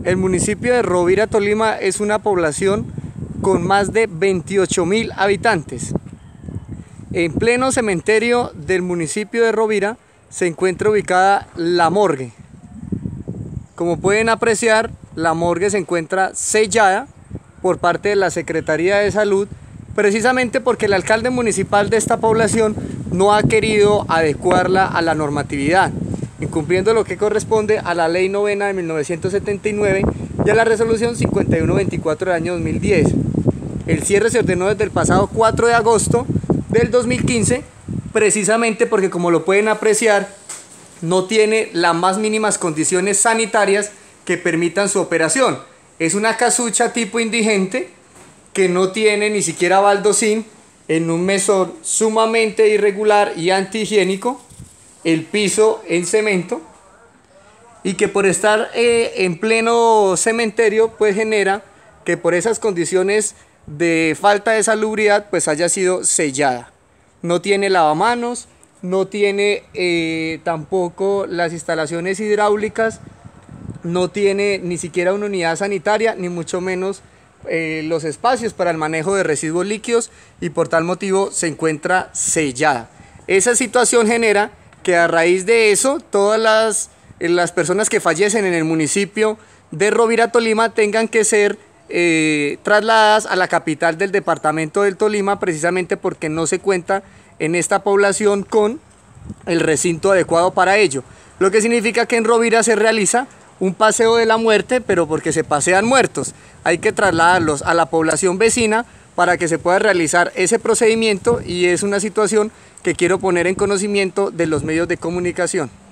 El municipio de Rovira, Tolima, es una población con más de 28.000 habitantes. En pleno cementerio del municipio de Rovira se encuentra ubicada la morgue. Como pueden apreciar, la morgue se encuentra sellada por parte de la Secretaría de Salud, precisamente porque el alcalde municipal de esta población no ha querido adecuarla a la normatividad, incumpliendo lo que corresponde a la Ley 9 de 1979 y a la Resolución 5124 del año 2010. El cierre se ordenó desde el pasado 4 de agosto del 2015, precisamente porque, como lo pueden apreciar, no tiene las más mínimas condiciones sanitarias que permitan su operación. Es una casucha tipo indigente que no tiene ni siquiera baldosín, en un mesón sumamente irregular y antihigiénico, el piso en cemento, y que por estar en pleno cementerio pues genera que por esas condiciones de falta de salubridad pues haya sido sellada. No tiene lavamanos, no tiene tampoco las instalaciones hidráulicas, no tiene ni siquiera una unidad sanitaria, ni mucho menos los espacios para el manejo de residuos líquidos, y por tal motivo se encuentra sellada. Esa situación genera que a raíz de eso todas las personas que fallecen en el municipio de Rovira, Tolima, tengan que ser trasladadas a la capital del departamento del Tolima, precisamente porque no se cuenta en esta población con el recinto adecuado para ello. Lo que significa que en Rovira se realiza un paseo de la muerte, pero porque se pasean muertos. Hay que trasladarlos a la población vecina para que se pueda realizar ese procedimiento, y es una situación que quiero poner en conocimiento de los medios de comunicación.